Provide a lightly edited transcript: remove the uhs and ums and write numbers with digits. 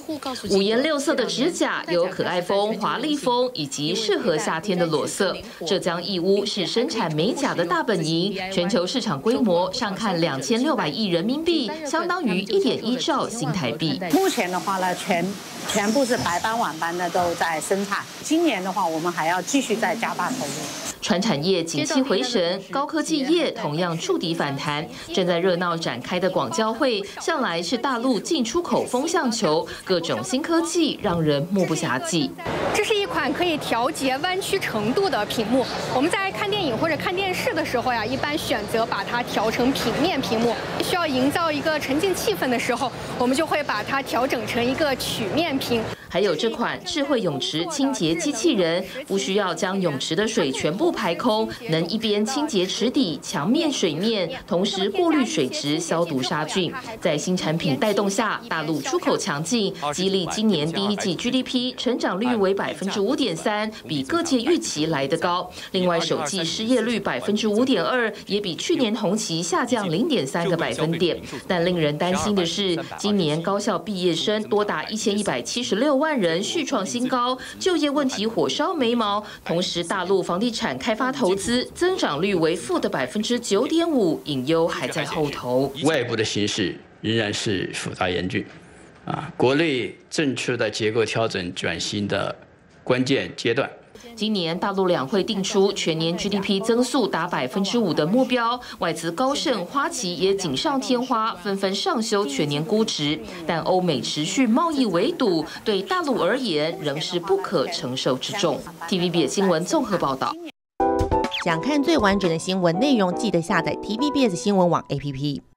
五颜六色的指甲，有可爱风、华丽风，以及适合夏天的裸色。浙江义乌是生产美甲的大本营，全球市场规模上看2600亿人民币，相当于1.1兆新台币。 目前的话呢，全部是白班晚班的都在生产。今年的话，我们还要继续再加大投入。 传产业景气回神，高科技业同样触底反弹。正在热闹展开的广交会，向来是大陆进出口风向球，各种新科技让人目不暇接。 这是一款可以调节弯曲程度的屏幕。我们在看电影或者看电视的时候呀，一般选择把它调成平面屏幕。需要营造一个沉浸气氛的时候，我们就会把它调整成一个曲面屏。 还有这款智慧泳池清洁机器人，不需要将泳池的水全部排空，能一边清洁池底、墙面、水面，同时过滤水质、消毒杀菌。在新产品带动下，大陆出口强劲，激励今年第一季 GDP 成长率为5.3%，比各界预期来得高。另外，首季失业率5.2%，也比去年同期下降0.3个百分点。但令人担心的是，今年高校毕业生多达1176万人，续创新高，就业问题火烧眉毛。同时，大陆房地产开发投资增长率为负的9.5%，隐忧还在后头。 外部的形势仍然是复杂严峻，国内正处在结构调整转型的关键阶段。 今年大陆两会定出全年 GDP 增速达5%的目标，外资高盛、花旗也锦上添花，纷纷上修全年估值。但欧美持续贸易围堵，对大陆而言仍是不可承受之重。TVBS 新闻综合报道。 想看最完整的新闻内容，记得下载 TVBS 新闻网 APP。